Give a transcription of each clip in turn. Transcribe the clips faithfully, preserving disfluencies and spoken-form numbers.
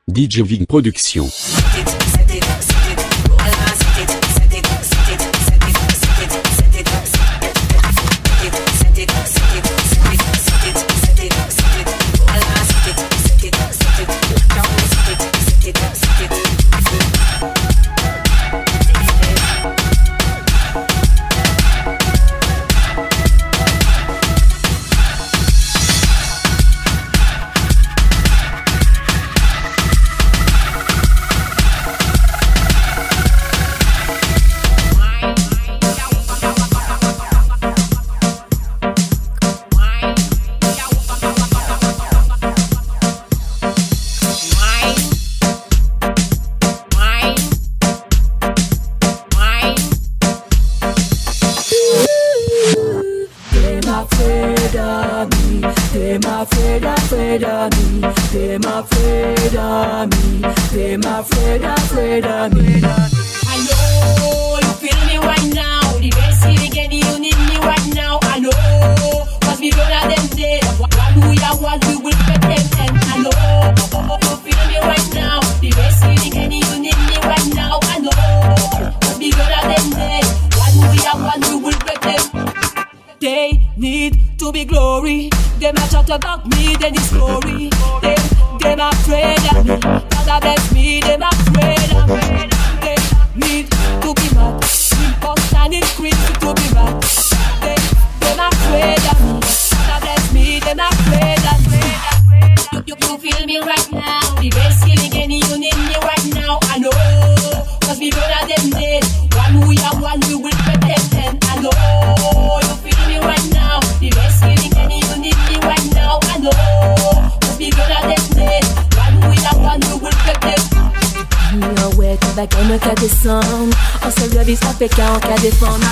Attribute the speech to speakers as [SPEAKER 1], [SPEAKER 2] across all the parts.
[SPEAKER 1] D J Vig Production.
[SPEAKER 2] Them afraid, afraid of me. Them afraid of me. Them afraid, afraid of me.
[SPEAKER 3] I know you feel me right now. The best feeling and you need me right now. I know, cause we don't have them dead. One we are one, we will get them. And I know you feel me right now. The best feeling and you need me right now. I know, cause we don't have them dead. One we are one, we will get them. They need to be glory. Them a chat about me, then the story. Them, them afraid of me. God bless me, them afraid of me. They need to be mad. Impulse and increase to be mad. They, them afraid of me. God bless me, them afraid of me. You, you, you feel me right now. The best feeling and you need me right now. I know, cause we don't have them dead. One we are one, we will protect them. I know, you feel me right now. The best feeling and you need me right now. I know, cause we don't have them dead. One we are one, we will protect them.
[SPEAKER 2] No way, t'es back on cas descendre. On se lève, il se fait qu'à en cas défendre.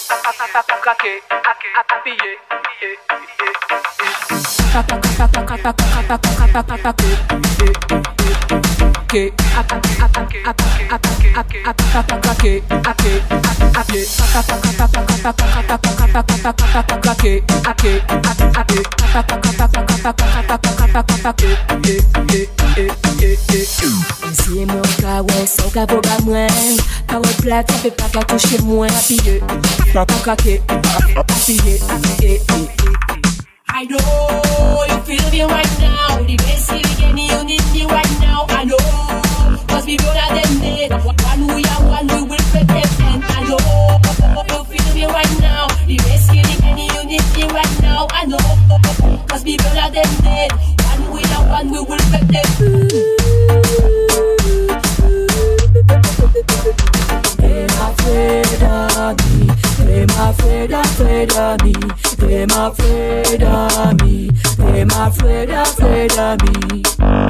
[SPEAKER 2] C'est mon cas, ouais, son cas vaut pas moins. Par au plat, ça fait pas qu'à toucher moins. Appuyé, appuyé, appuyé, appuyé.
[SPEAKER 3] I know you feel me right now. The best feeling and you need me right now. I know, cause we don't have them dead. One we are one, we will protect them. I know you feel me right now. The best feeling and you need me right now. I know, cause we don't have them dead. One we are one, we will protect them.
[SPEAKER 2] Them afraid of me. Them afraid, afraid of me. Them afraid of me. Them afraid, afraid of me.